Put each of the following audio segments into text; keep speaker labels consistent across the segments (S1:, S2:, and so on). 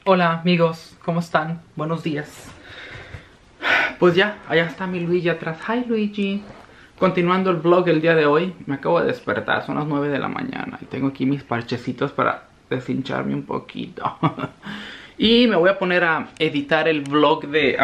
S1: Hola amigos, ¿cómo están? Buenos días. Pues ya, allá está mi Luigi atrás. Hi Luigi. Continuando el vlog el día de hoy, me acabo de despertar, son las 9 de la mañana y tengo aquí mis parchecitos para deshincharme un poquito. Y me voy a poner a editar el vlog de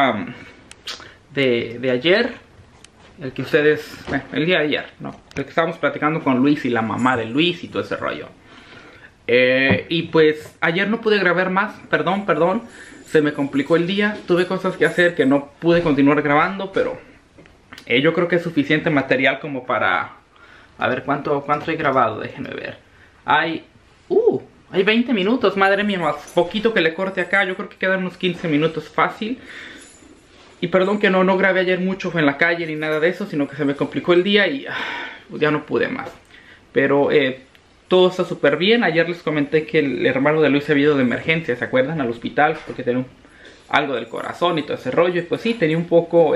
S1: ayer. El que ustedes, el día de ayer, ¿no? El que estábamos platicando con Luis y la mamá de Luis y todo ese rollo. Y pues ayer no pude grabar más, perdón, se me complicó el día, tuve cosas que hacer que no pude continuar grabando, pero yo creo que es suficiente material como para, a ver cuánto he grabado, déjenme ver. Hay 20 minutos, madre mía, más poquito que le corte acá, yo creo que quedan unos 15 minutos fácil. Y perdón que no grabé ayer mucho en la calle ni nada de eso, sino que se me complicó el día y ya no pude más. Pero todo está súper bien. Ayer les comenté que el hermano de Luis se había ido de emergencia, ¿se acuerdan? Al hospital, porque tenía algo del corazón y todo ese rollo. Y pues sí, tenía un poco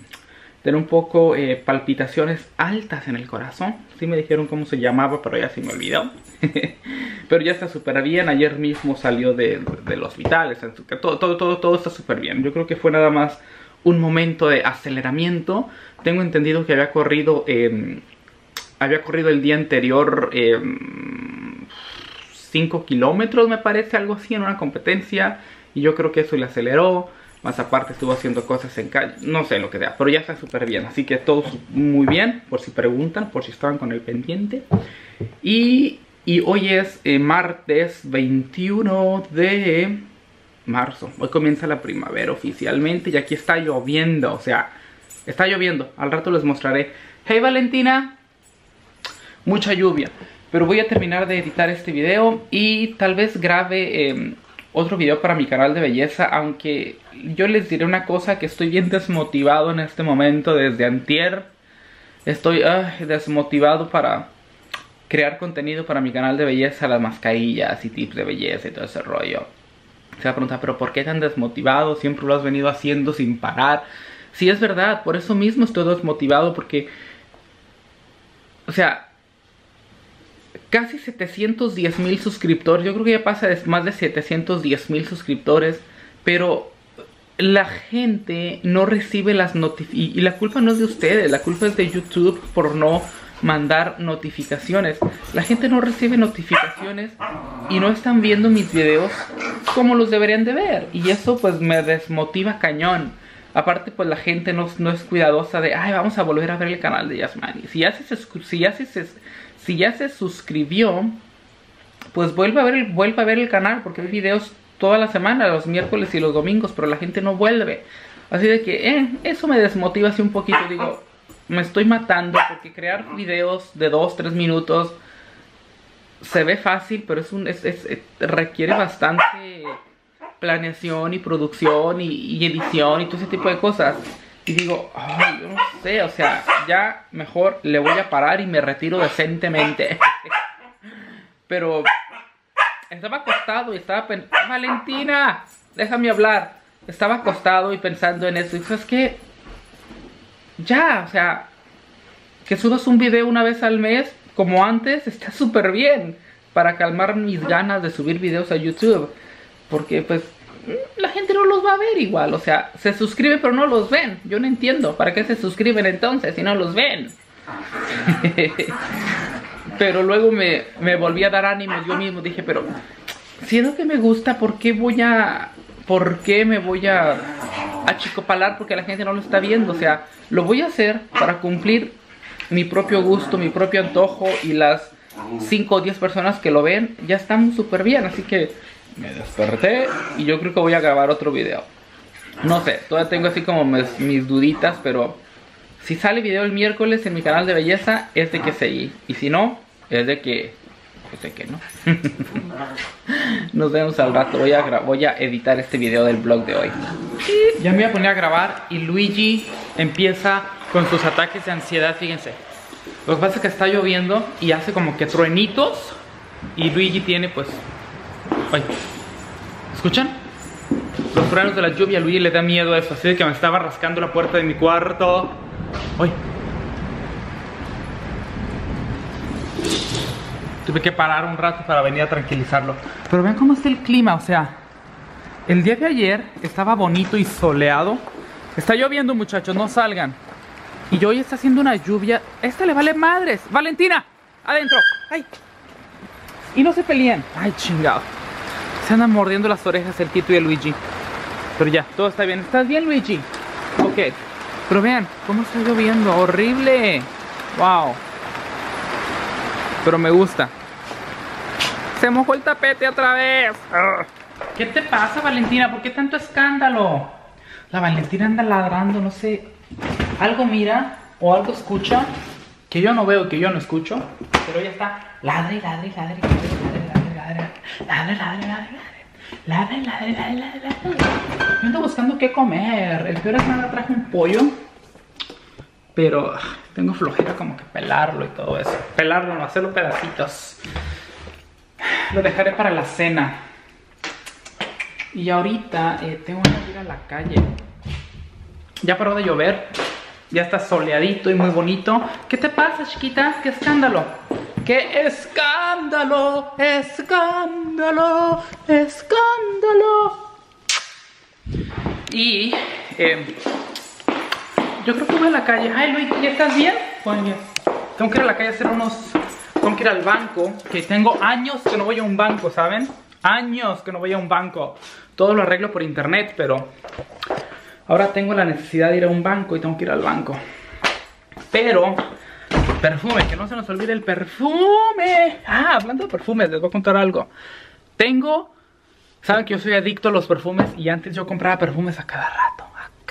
S1: palpitaciones altas en el corazón. Sí me dijeron cómo se llamaba, pero ya se me olvidó. Pero ya está súper bien. Ayer mismo salió del hospital. Todo está súper bien. Yo creo que fue nada más un momento de aceleramiento. Tengo entendido que había corrido el día anterior 5 kilómetros, me parece, algo así, en una competencia. Y yo creo que eso le aceleró. Más aparte estuvo haciendo cosas en calle, no sé lo que sea, pero ya está súper bien. Así que todo muy bien, por si preguntan, por si estaban con el pendiente. Y hoy es martes 21 de marzo. Hoy comienza la primavera oficialmente y aquí está lloviendo, o sea, está lloviendo. Al rato les mostraré. Hey Valentina, mucha lluvia. Pero voy a terminar de editar este video y tal vez grabe otro video para mi canal de belleza. Aunque yo les diré una cosa, que estoy bien desmotivado en este momento desde antier. Estoy desmotivado para crear contenido para mi canal de belleza, las mascarillas y tips de belleza y todo ese rollo. Se va a preguntar, pero ¿por qué tan desmotivado? Siempre lo has venido haciendo sin parar. Sí, es verdad, por eso mismo estoy desmotivado, porque, o sea, casi 710,000 suscriptores. Yo creo que ya pasa de más de 710,000 suscriptores. Pero la gente no recibe las notificaciones. Y la culpa no es de ustedes, la culpa es de YouTube por no mandar notificaciones. La gente no recibe notificaciones y no están viendo mis videos como los deberían de ver. Y eso pues me desmotiva cañón. Aparte pues la gente no es cuidadosa de, ay, vamos a volver a ver el canal de Yasmani. Si ya se suscribió, pues vuelve a ver el canal, porque hay videos toda la semana, los miércoles y los domingos, pero la gente no vuelve. Así de que eso me desmotiva así un poquito. Digo, me estoy matando, porque crear videos de 2-3 minutos se ve fácil, pero requiere bastante planeación y producción y edición y todo ese tipo de cosas. Y digo, ay, yo no sé, o sea, ya mejor le voy a parar y me retiro decentemente. Pero estaba acostado y estaba pensando, Valentina, déjame hablar. Estaba acostado y pensando en eso. Y ¿sabes qué? Ya, o sea, que subas un video una vez al mes, como antes, está súper bien. Para calmar mis ganas de subir videos a YouTube. Porque pues la gente no los va a ver igual. O sea, se suscribe pero no los ven. Yo no entiendo, ¿para qué se suscriben entonces si no los ven? Pero luego me volví a dar ánimos yo mismo. Dije, pero si es lo que me gusta, ¿por qué me voy a achicopalar porque la gente no lo está viendo? O sea, lo voy a hacer para cumplir mi propio gusto, mi propio antojo. Y las 5 o 10 personas que lo ven ya están súper bien. Así que me desperté y yo creo que voy a grabar otro video. No sé, todavía tengo así como mis duditas, pero si sale video el miércoles en mi canal de belleza, es de que seguí. Y si no, es de que no. Nos vemos al rato. Voy a editar este video del vlog de hoy. Ya me voy a poner a grabar y Luigi empieza con sus ataques de ansiedad, fíjense. Lo que pasa es que está lloviendo y hace como que truenitos. Y Luigi tiene pues... Ay, ¿escuchan? Los truenos de la lluvia. A Luigi le da miedo a eso, así de que me estaba rascando la puerta de mi cuarto. Ay. Tuve que parar un rato para venir a tranquilizarlo. Pero vean cómo está el clima, o sea, El día de ayer estaba bonito y soleado. Está lloviendo, muchachos, no salgan. Y hoy está haciendo una lluvia. Esta le vale madres. ¡Valentina! ¡Adentro! ¡Ay! Y no se peleen. ¡Ay, chingado! Se andan mordiendo las orejas el Tito y el Luigi. Pero ya, todo está bien. ¿Estás bien, Luigi? Ok. Pero vean, cómo está lloviendo. ¡Horrible! ¡Wow! Pero me gusta. Se mojó el tapete otra vez. ¡Ugh! ¿Qué te pasa, Valentina? ¿Por qué tanto escándalo? La Valentina anda ladrando, no sé. Algo mira o algo escucha que yo no veo, que yo no escucho. Pero ella está ladre, ladre, ladre, ladre, ladre, ladre, ladre, ladre, ladre, ladre, ladre. Yo ando buscando qué comer. El peor es que me traje un pollo, pero tengo flojera como que pelarlo y todo eso. Pelarlo, no, hacerlo pedacitos. Lo dejaré para la cena. Y ahorita tengo que ir a la calle. Ya paró de llover. Ya está soleadito y muy bonito. ¿Qué te pasa, chiquita? ¿Qué escándalo? ¡Qué escándalo! ¡Escándalo! ¡Escándalo! Y yo creo que voy a la calle. Ay, Luis, ¿ya estás bien? Bueno, tengo que ir a la calle a hacer unos... Tengo que ir al banco. Que tengo años que no voy a un banco, ¿saben? Años que no voy a un banco. Todo lo arreglo por internet, pero ahora tengo la necesidad de ir a un banco y tengo que ir al banco. Pero, perfume, que no se nos olvide el perfume. Ah, hablando de perfumes, les voy a contar algo. Saben que yo soy adicto a los perfumes y antes yo compraba perfumes a cada rato.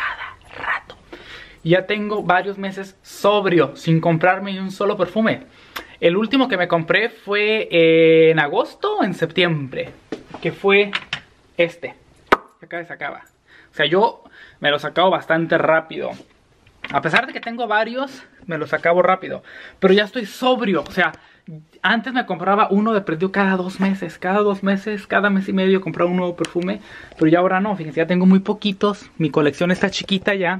S1: Y ya tengo varios meses sobrio, sin comprarme ni un solo perfume. El último que me compré fue en agosto o en septiembre, que fue este. Acá se acaba. O sea, yo me los acabo bastante rápido. A pesar de que tengo varios, me los acabo rápido. Pero ya estoy sobrio. O sea, antes me compraba uno de perdido cada 2 meses. Cada 2 meses, cada mes y medio compraba un nuevo perfume. Pero ya ahora no, fíjense, ya tengo muy poquitos. Mi colección está chiquita ya.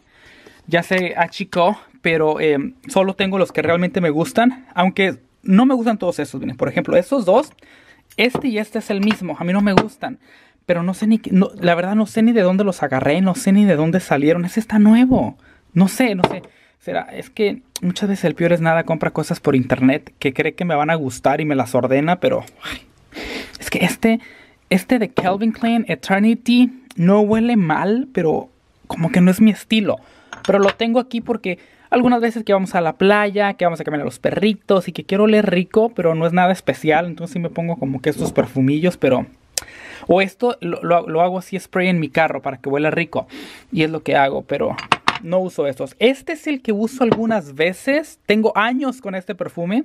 S1: Ya se achicó, pero solo tengo los que realmente me gustan. Aunque no me gustan todos esos. Miren, por ejemplo, estos dos, este y este es el mismo. A mí no me gustan. Pero no sé ni... la verdad no sé ni de dónde los agarré. No sé ni de dónde salieron. Ese está nuevo. No sé. Será, es que muchas veces el peor es nada. Compra cosas por internet que cree que me van a gustar y me las ordena. Pero ay, es que este de Calvin Klein Eternity no huele mal, pero como que no es mi estilo. Pero lo tengo aquí porque algunas veces que vamos a la playa, que vamos a caminar a los perritos y que quiero oler rico, pero no es nada especial. Entonces sí me pongo como que estos perfumillos, pero... O esto lo hago así spray en mi carro para que huela rico. Y es lo que hago, pero no uso estos. Este es el que uso algunas veces. Tengo años con este perfume.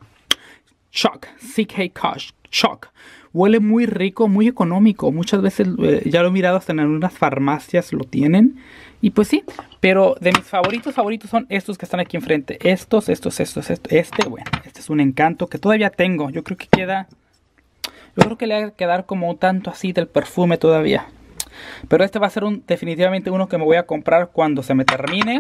S1: Shock, CK Kush, Shock. Huele muy rico, muy económico. Muchas veces ya lo he mirado hasta en algunas farmacias lo tienen. Y pues sí, pero de mis favoritos son estos que están aquí enfrente. Estos. Este, bueno, este es un encanto que todavía tengo. Yo creo que queda... Yo creo que le va a quedar como tanto así del perfume todavía. Pero este va a ser definitivamente uno que me voy a comprar cuando se me termine.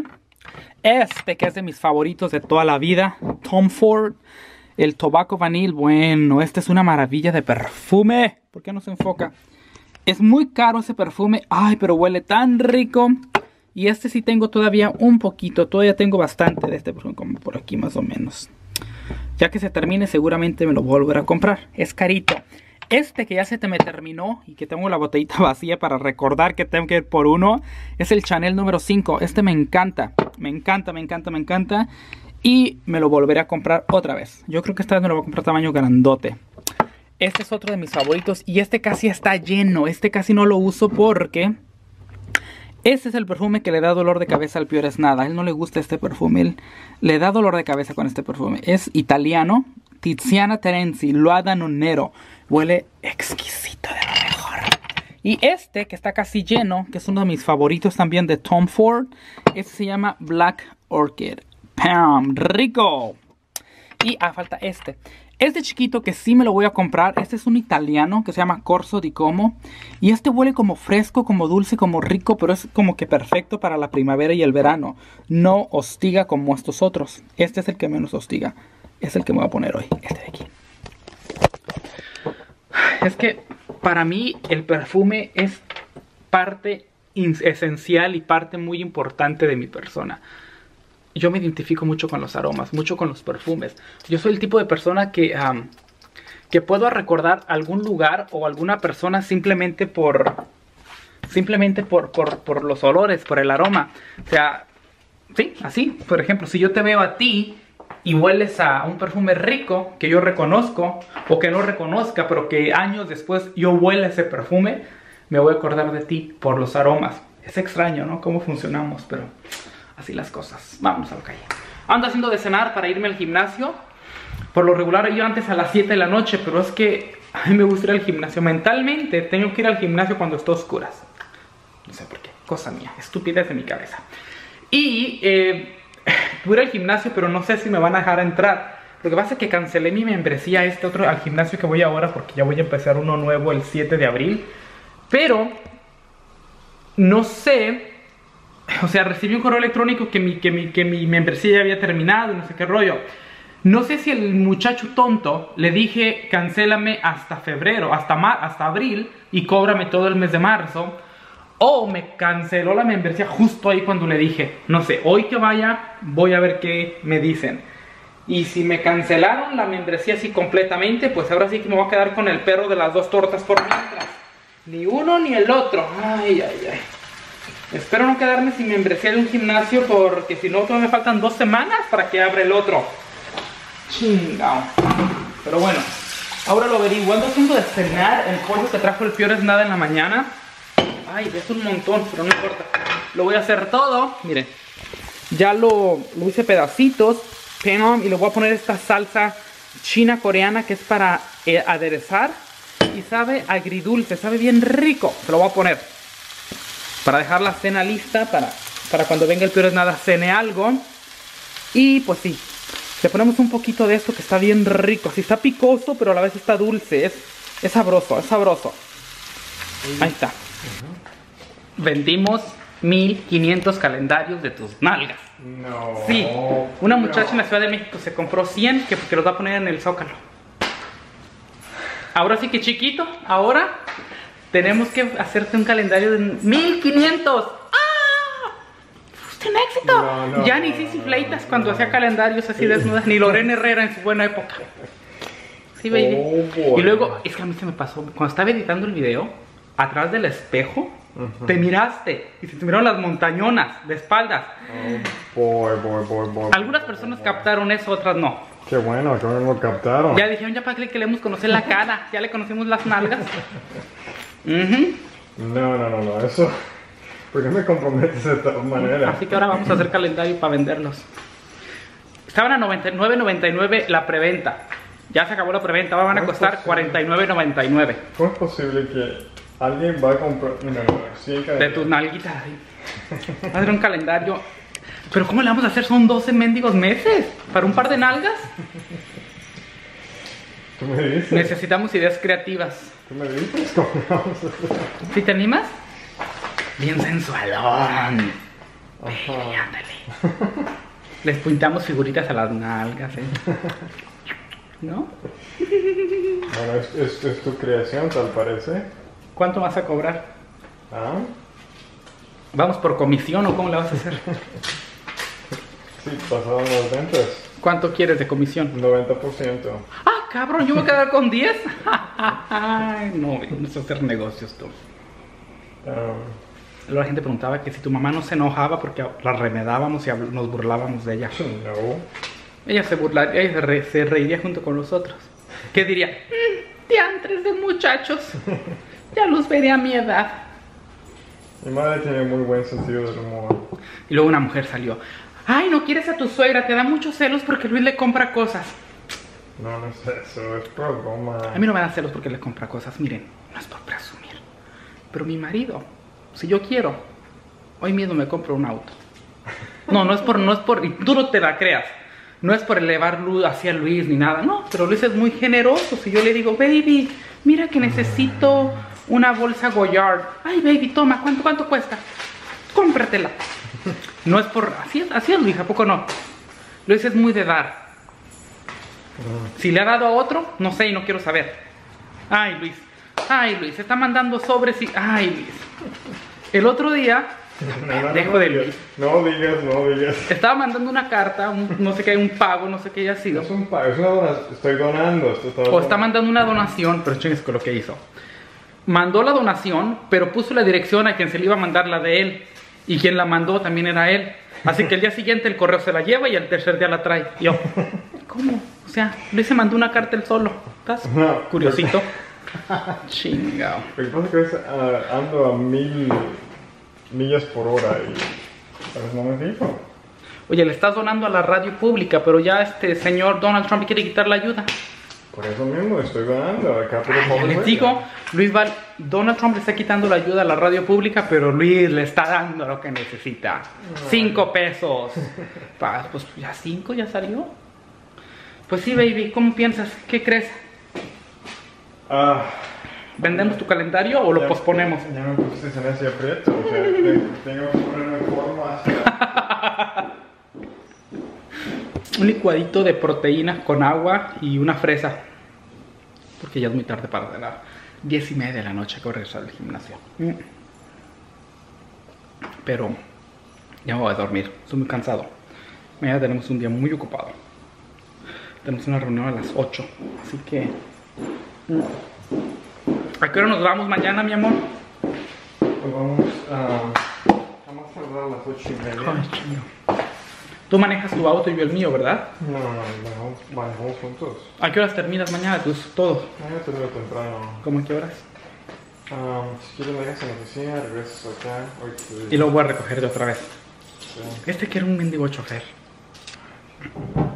S1: Este que es de mis favoritos de toda la vida. Tom Ford. El Tobacco Vanille. Bueno, este es una maravilla de perfume. ¿Por qué no se enfoca? Es muy caro ese perfume. Ay, pero huele tan rico. Y este sí tengo todavía un poquito. Todavía tengo bastante de este perfume. Como por aquí más o menos. Ya que se termine seguramente me lo volveré a comprar. Es carito. Este que ya se me terminó y que tengo la botellita vacía para recordar que tengo que ir por uno, es el Chanel número 5. Este me encanta. Me encanta. Y me lo volveré a comprar otra vez. Yo creo que esta vez me lo voy a comprar tamaño grandote. Este es otro de mis favoritos. Y este casi está lleno. Este casi no lo uso porque... Este es el perfume que le da dolor de cabeza al peor es nada. A él no le gusta este perfume. Él le da dolor de cabeza con este perfume. Es italiano. Tiziana Terenzi, Laudanum Nero. Huele exquisito de lo mejor. Y este que está casi lleno, que es uno de mis favoritos también de Tom Ford. Este se llama Black Orchid. ¡Pam! ¡Rico! Y falta este. Este chiquito que sí me lo voy a comprar. Este es un italiano que se llama Corso di Como. Y este huele como fresco, como dulce, como rico. Pero es como que perfecto para la primavera y el verano. No hostiga como estos otros. Este es el que menos hostiga. Es el que me voy a poner hoy. Este de aquí. Es que para mí el perfume es parte esencial y parte muy importante de mi persona. Yo me identifico mucho con los aromas, mucho con los perfumes. Yo soy el tipo de persona que puedo recordar algún lugar o alguna persona simplemente por los olores, por el aroma. O sea, sí, así. Por ejemplo, si yo te veo a ti y hueles a un perfume rico que yo reconozco o que no reconozca, pero que años después yo huele ese perfume, me voy a acordar de ti por los aromas. Es extraño, ¿no? Cómo funcionamos, pero así las cosas. Vámonos a la calle. Ando haciendo de cenar para irme al gimnasio. Por lo regular yo antes a las 7 de la noche, pero es que a mí me gusta ir al gimnasio. Mentalmente tengo que ir al gimnasio cuando está oscuras. No sé por qué, cosa mía, estupidez de mi cabeza. Y voy al gimnasio, pero no sé si me van a dejar entrar. Lo que pasa es que cancelé mi membresía al gimnasio que voy ahora, porque ya voy a empezar uno nuevo el 7 de abril. Pero no sé, o sea, recibí un correo electrónico que mi membresía ya había terminado y no sé qué rollo. No sé si el muchacho tonto le dije cancélame hasta febrero, hasta abril y cóbrame todo el mes de marzo, o me canceló la membresía justo ahí cuando le dije. No sé, hoy que vaya voy a ver qué me dicen. Y si me cancelaron la membresía así completamente, pues ahora sí que me voy a quedar con el perro de las 2 tortas por mientras. Ni uno ni el otro. Ay, ay, ay. Espero no quedarme sin membresía de un gimnasio, porque si no todavía me faltan 2 semanas para que abra el otro. Chingao. Pero bueno, ahora lo averiguo. Ando haciendo de cenar el pollo que trajo el Fiores Nada en la mañana. Ay, es un montón, pero no importa. Lo voy a hacer todo. Miren, ya lo hice pedacitos. Y le voy a poner esta salsa china coreana que es para aderezar. Y sabe agridulce, sabe bien rico. Se lo voy a poner para dejar la cena lista, para cuando venga el Fiores Nada cene algo. Y pues sí, le ponemos un poquito de esto que está bien rico. Así está picoso, pero a la vez está dulce. Es sabroso, es sabroso. Ahí está. Vendimos 1500 calendarios de tus nalgas.
S2: No.
S1: Sí, una muchacha en la Ciudad de México se compró 100 que los va a poner en el Zócalo. Ahora sí que chiquito, ahora tenemos que hacerte un calendario de 1500. ¡Ah! ¡Fuiste un éxito!
S2: No,
S1: ya ni Sisi Fleitas cuando hacía calendarios así desnudas, ni Lorena Herrera en su buena época. Sí, baby. Y luego, es que a mí se me pasó, cuando estaba editando el video, atrás del espejo, te miraste y se te miraron las montañonas de espaldas.
S2: Boy.
S1: Algunas personas captaron eso, otras no.
S2: Qué bueno, que no lo captaron.
S1: Ya dijeron, ya para que queremos conocer la cara, ya le conocimos las nalgas.
S2: No, eso. ¿Por qué me comprometes de tal manera?
S1: Así que ahora vamos a hacer calendario para venderlos. Estaban a $99.99 la preventa. Ya se acabó la preventa, ahora van a costar $49.99.
S2: ¿Cómo es posible que alguien va a comprar
S1: de tus nalguitas? Va a hacer un calendario. Pero ¿cómo le vamos a hacer? Son 12 mendigos meses para un par de nalgas.
S2: ¿Tú me dices?
S1: Necesitamos ideas creativas.
S2: ¿Tú me dices cómo vamos a hacer?
S1: ¿Sí te animas? Bien sensualón. Baby, ándale. Les pintamos figuritas a las nalgas, ¿eh? ¿No?
S2: Bueno, es tu creación, tal parece.
S1: ¿Cuánto vas a cobrar?
S2: ¿Ah?
S1: ¿Vamos por comisión o cómo le vas a hacer?
S2: Sí, pasaron las ventas.
S1: ¿Cuánto quieres de comisión?
S2: 90%.
S1: Ah, cabrón, yo voy a quedar con 10. Ay, no, vamos a hacer negocios tú. Luego la gente preguntaba que si tu mamá no se enojaba porque la remedábamos y nos burlábamos de ella.
S2: No.
S1: Ella se burlaría, ella se reiría junto con los otros. ¿Qué diría? Diantres de muchachos. Ya los veré a mi edad.
S2: Mi madre tiene muy buen sentido del humor.
S1: Y luego una mujer salió. Ay, no quieres a tu suegra, te da muchos celos porque Luis le compra cosas.
S2: No es eso, es por broma.
S1: A mí no me dan celos porque le compra cosas, miren, no es por presumir. Pero mi marido, si yo quiero, hoy mismo me compro un auto. No es por, y tú no te la creas. No es por elevar luz hacia Luis ni nada, no, pero Luis es muy generoso. Si yo le digo, baby, mira que necesito una bolsa Goyard. Ay, baby, toma, ¿cuánto cuesta? Cómpratela. No es por... Así es Luis, ¿a poco no? Luis es muy de dar. Si le ha dado a otro, no sé y no quiero saber. Ay, Luis, Ay, Luis, está mandando sobres y... Ay, Luis. El otro día... Dejo de Luis.
S2: No digas.
S1: Estaba mandando una carta, no sé qué, un pago, no sé qué haya sido.
S2: No es un pago, es una donación. Estoy donando.
S1: O está mandando una donación, pero chingues con lo que hizo. Mandó la donación, pero puso la dirección a quien se le iba a mandar la de él. Y quien la mandó también era él. Así que el día siguiente el correo se la lleva y el tercer día la trae. Y yo, ¿cómo? O sea, Luis se mandó una carta él solo. ¿Estás curiosito? Chingao.
S2: Lo que pasa es que ando a 1000 millas por hora y pues no me fijo.
S1: Oye, le estás donando a la radio pública, pero ya este señor Donald Trump quiere quitar la ayuda.
S2: Por eso mismo estoy donando acá.
S1: Ay, les digo, Donald Trump le está quitando la ayuda a la radio pública, pero Luis le está dando lo que necesita. 5 pesos. Pues ya 5 ya salió. Pues sí, baby, ¿cómo piensas? ¿Qué crees? ¿Vendemos tu calendario o lo posponemos?
S2: Ya me pusiste en ese aprieto, o sea, tengo que ponerme en forma hacia...
S1: Un licuadito de proteínas con agua y una fresa. Porque ya es muy tarde para las 10:30 de la noche que voy a regresar al gimnasio. Pero ya me voy a dormir, estoy muy cansado. Mañana tenemos un día muy ocupado. Tenemos una reunión a las 8. Así que... ¿A qué hora nos vamos mañana, mi amor?
S2: Pues vamos a cerrar a las 8:30.
S1: Ay, chingo. Tú manejas tu auto y yo el mío, ¿verdad?
S2: No, manejamos juntos.
S1: ¿A qué horas terminas mañana? Todo.
S2: Mañana termino temprano.
S1: ¿Cómo a qué horas?
S2: Si quieres me dejas en la oficina, regresas acá.
S1: Y luego voy a recogerte otra vez.
S2: Sí.
S1: Este que era un mendigo chofer.